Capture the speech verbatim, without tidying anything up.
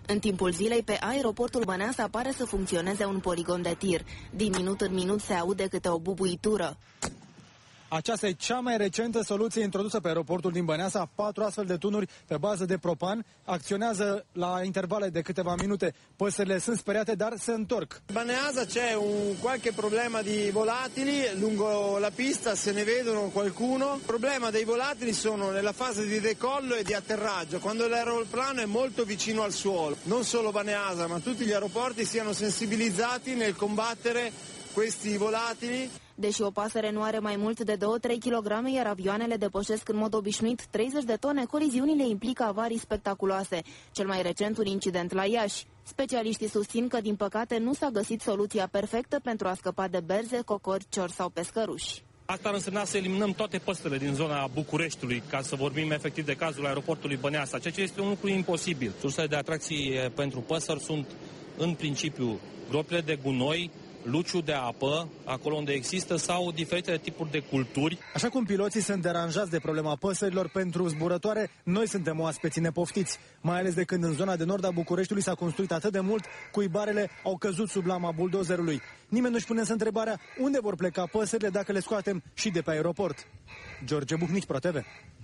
În timpul zilei, pe aeroportul Băneasa pare să funcționeze un poligon de tir. Din minut în minut se aude câte o bubuitură. Aceasta e cea mai recentă soluție introdusă pe aeroportul din Băneasa. Patru astfel de tunuri pe bază de propan acționează la intervale de câteva minute. Păsările sunt speriate, dar se întorc. Băneasa c'è un qualche problema di volatili lungo la pista, se ne vedono qualcuno. Il problema dei volatili sono nella fase di decollo e di atterraggio, quando l'aeroplano è molto vicino al suolo. Non solo Băneasa, ma tutti gli aeroporti siano sensibilizzati nel combattere questi volatili. Deși o pasăre nu are mai mult de două-trei kilograme, iar avioanele depășesc în mod obișnuit treizeci de tone, coliziunile implică avarii spectaculoase. Cel mai recent un incident la Iași. Specialiștii susțin că, din păcate, nu s-a găsit soluția perfectă pentru a scăpa de berze, cocori, ciori sau pescăruși. Asta ar însemna să eliminăm toate păsările din zona Bucureștiului, ca să vorbim efectiv de cazul aeroportului Băneasa, ceea ce este un lucru imposibil. Sursele de atracții pentru păsări sunt, în principiu, gropile de gunoi, luciu de apă, acolo unde există, sau diferite tipuri de culturi. Așa cum piloții sunt deranjați de problema păsărilor pentru zburătoare, noi suntem oaspeții nepoftiți, mai ales de când în zona de nord a Bucureștiului s-a construit atât de mult, cuibarele au căzut sub lama buldozerului. Nimeni nu-și pune însă întrebarea unde vor pleca păsările dacă le scoatem și de pe aeroport. George Buhnici, ProTV.